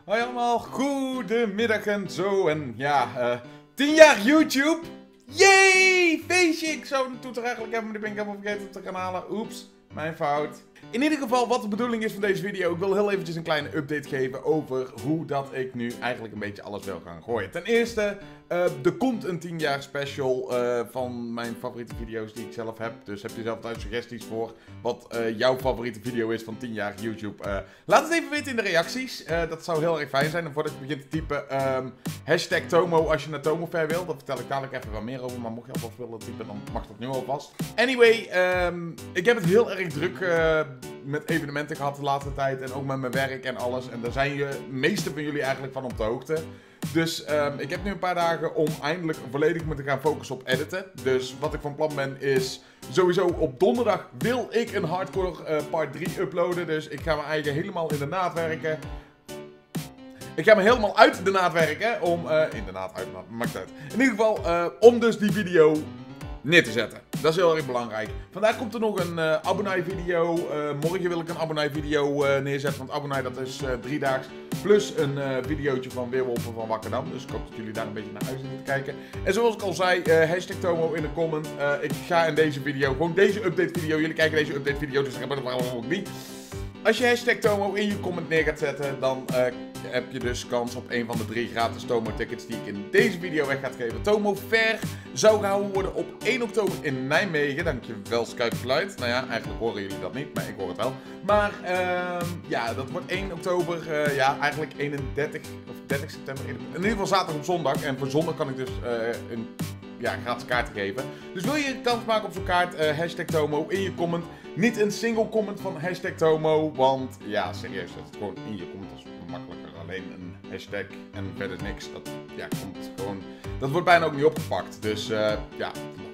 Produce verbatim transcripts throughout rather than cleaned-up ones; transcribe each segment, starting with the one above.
Hoi allemaal, goedemiddag en zo. En ja, uh, tien jaar YouTube. Yay! Feestje! Ik zou de toeter eigenlijk hebben, maar die ben ik helemaal vergeten op te gaan halen. Oeps, mijn fout. In ieder geval, wat de bedoeling is van deze video. Ik wil heel eventjes een kleine update geven over hoe dat ik nu eigenlijk een beetje alles wil gaan gooien. Ten eerste, uh, er komt een tien jaar special uh, van mijn favoriete video's die ik zelf heb. Dus heb je zelf thuis suggesties voor wat uh, jouw favoriete video is van tien jaar YouTube? Uh, laat het even weten in de reacties. Uh, dat zou heel erg fijn zijn. En voordat je begint te typen, um, hashtag Tomo als je naar Tomofair wil. Daar vertel ik dadelijk even wat meer over. Maar mocht je alvast willen typen, dan mag dat nu alvast. Anyway, um, ik heb het heel erg druk uh, met evenementen gehad de laatste tijd. En ook met mijn werk en alles. En daar zijn je meeste van jullie eigenlijk van op de hoogte. Dus um, ik heb nu een paar dagen om eindelijk volledig me te gaan focussen op editen. Dus wat ik van plan ben is, sowieso op donderdag wil ik een hardcore uh, part drie uploaden. Dus ik ga me eigen helemaal in de naad werken. Ik ga me helemaal uit de naad werken om, uh, in de naad uit, maakt uit. In ieder geval, uh, om dus die video neer te zetten. Dat is heel erg belangrijk. Vandaag komt er nog een uh, abonnee video. Uh, morgen wil ik een abonnee video uh, neerzetten. Want abonnee dat is uh, driedaags. Plus een uh, videootje van Weerwolven van Wakkerdam. Dus ik hoop dat jullie daar een beetje naar uit zitten te kijken. En zoals ik al zei, uh, hashtag Tomo in de comment. Uh, ik ga in deze video, gewoon deze update video. Jullie kijken deze update video, dus ik heb het waarom ook niet. Als je hashtag Tomo in je comment neer gaat zetten, dan uh, heb je dus kans op een van de drie gratis Tomo tickets die ik in deze video weg ga geven. Tomofair zou gehouden worden op één oktober in Nijmegen. Dankjewel Skype Geluid. Nou ja, eigenlijk horen jullie dat niet, maar ik hoor het wel. Maar uh, ja, dat wordt één oktober, uh, ja eigenlijk eenendertig of dertig september. In ieder geval zaterdag op zondag. En voor zondag kan ik dus uh, een ja, gratis kaarten geven. Dus wil je kans maken op zo'n kaart, uh, hashtag Tomo in je comment. Niet een single comment van hashtag Tomo, want ja, serieus, dat is gewoon in je comment. Dat is makkelijker. Alleen een hashtag en verder niks. Dat, ja, komt gewoon, dat wordt bijna ook niet opgepakt. Dus uh, ja,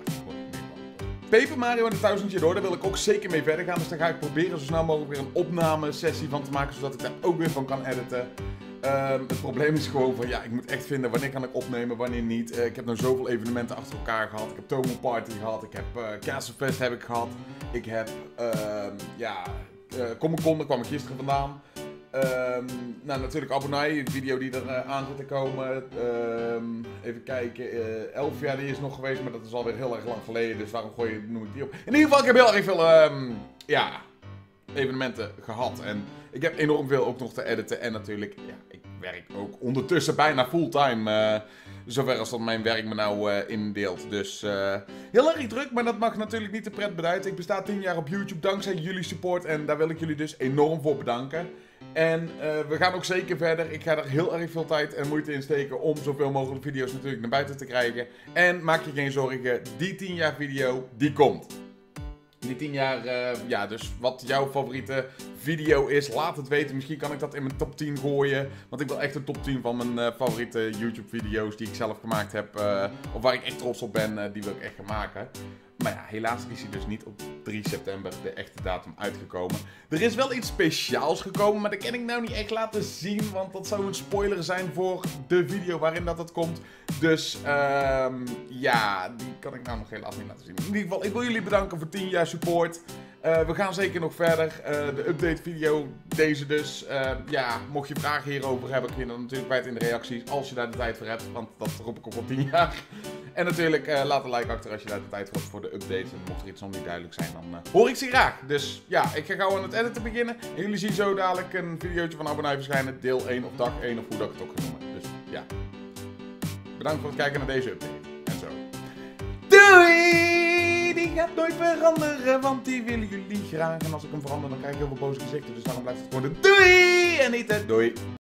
Paper Mario en de duizendje door, daar wil ik ook zeker mee verder gaan. Dus daar ga ik proberen zo snel mogelijk weer een opname sessie van te maken, zodat ik daar ook weer van kan editen. Um, het probleem is gewoon van, ja, ik moet echt vinden wanneer kan ik opnemen, wanneer niet. Uh, ik heb nou zoveel evenementen achter elkaar gehad. Ik heb Tomo Party gehad, ik heb uh, Castlefest heb ik gehad. Ik heb, uh, ja, uh, Comic Con, daar kwam ik gisteren vandaan. Um, nou, natuurlijk abonnee, een video die er uh, aan zit te komen. Um, even kijken, uh, elf jaar die is nog geweest, maar dat is alweer heel erg lang geleden. Dus waarom gooi je, noem ik die op? In ieder geval, ik heb heel erg veel, um, ja, evenementen gehad. En ik heb enorm veel ook nog te editen. En natuurlijk, ja, ik werk ook ondertussen bijna fulltime. Uh, zover als dat mijn werk me nou uh, indeelt. Dus uh, heel erg druk, maar dat mag natuurlijk niet de pret beduiden. Ik besta tien jaar op YouTube dankzij jullie support. En daar wil ik jullie dus enorm voor bedanken. En uh, we gaan ook zeker verder. Ik ga er heel erg veel tijd en moeite in steken om zoveel mogelijk video's natuurlijk naar buiten te krijgen. En maak je geen zorgen, die tien jaar video, die komt. Die tien jaar, uh, ja, dus wat jouw favoriete video is, laat het weten. Misschien kan ik dat in mijn top tien gooien. Want ik wil echt een top tien van mijn uh, favoriete YouTube video's die ik zelf gemaakt heb. Uh, of waar ik echt trots op ben, uh, die wil ik echt gaan maken. Maar ja, helaas is hij dus niet op drie september de echte datum uitgekomen. Er is wel iets speciaals gekomen, maar dat kan ik nou niet echt laten zien. Want dat zou een spoiler zijn voor de video waarin dat het komt. Dus um, ja, die kan ik nou nog helaas niet laten zien. In ieder geval, ik wil jullie bedanken voor tien jaar support. Uh, we gaan zeker nog verder. Uh, de update video, deze dus. Uh, ja, mocht je vragen hierover hebben, kun je dan natuurlijk kwijt in de reacties. Als je daar de tijd voor hebt, want dat roep ik op al tien jaar. En natuurlijk, uh, laat een like achter als je daar de tijd voor hebt voor de updates. En mocht er iets nog niet duidelijk zijn, dan uh, hoor ik ze graag. Dus ja, ik ga gauw aan het editen beginnen. En jullie zien zo dadelijk een videootje van abonnee verschijnen. Deel één of dag één of hoe dat ik het ook ga noemen. Dus ja. Bedankt voor het kijken naar deze update. En zo. Doei! Die gaat nooit veranderen, want die willen jullie graag. En als ik hem verander, dan krijg ik heel veel boze gezichten. Dus daarom blijft het gewoon de doei! En niet het doei!